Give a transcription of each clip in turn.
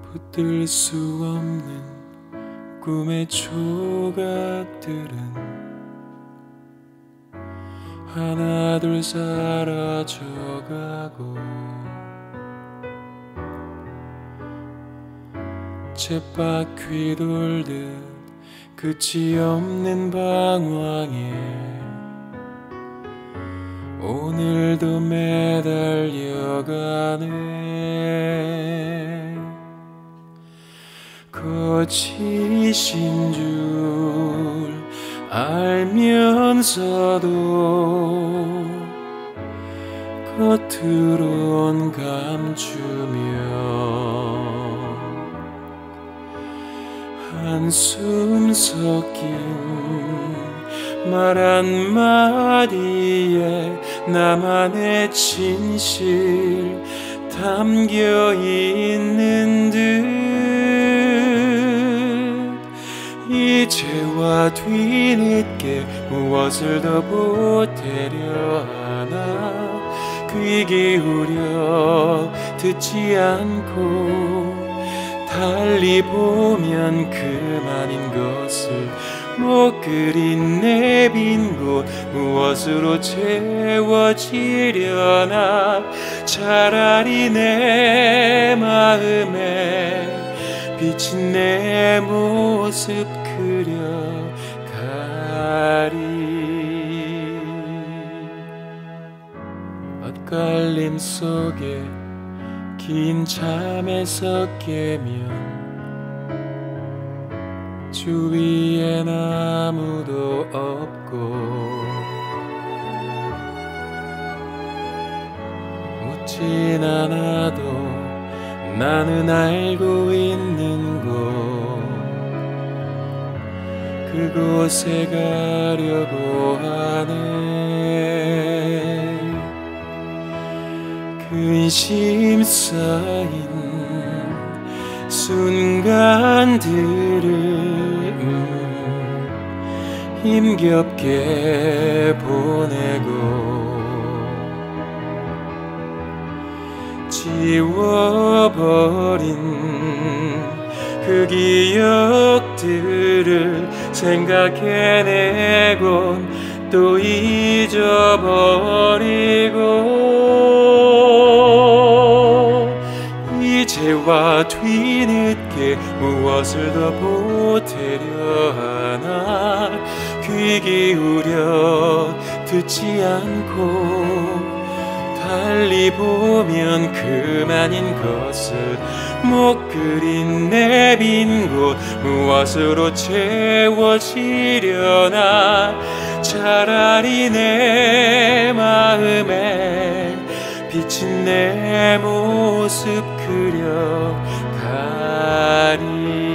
붙들 수 없는 꿈의 조각들은 하나둘 사라져가고 쳇바퀴 돌듯 끝이 없는 방황에 오늘도 매달려가네. 거짓인 줄 알면서도 겉으론 감추며 한숨 섞인 말 한마디에 나만의 진실 담겨 있는 듯 이제와 뒤늦게 무엇을 더 보태려 하나. 귀 기울여 듣지 않고 달리 보면 그만인 것을 못 그린 내 빈 곳 무엇으로 채워지려나. 차라리 내 마음에 비친 내 모습 그려가리. 엇갈림 속에 긴 잠에서 깨면 주위엔 아무도 없고 묻진 않아도 나는 알고 있는 곳 그곳에 가려고 하네. 근심 쌓인 순간들을 힘겹게 보내고 지워버린 그 기억들을 생각해내곤 또 잊어버리고 이제와 뒤늦게 무엇을 더 보태려 하나. 귀 기울여 듣지 않고 달리 보면 그만인 것을 못 그린 내 빈 곳 무엇으로 채워지려나. 차라리 내 마음에 비친 내 모습 그려가리.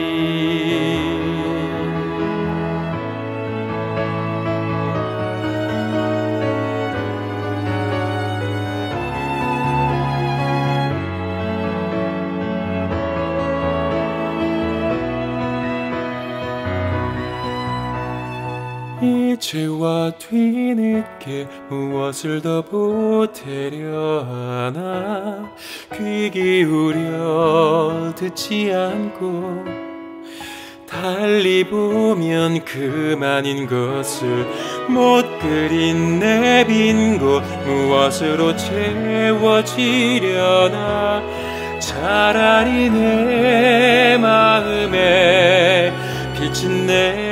이제와 뒤늦게 무엇을 더 보태려 하나. 귀 기울여 듣지 않고 달리 보면 그만인 것을 못 그린 내 빈 곳 무엇으로 채워지려나. 차라리 내 마음에 비친 내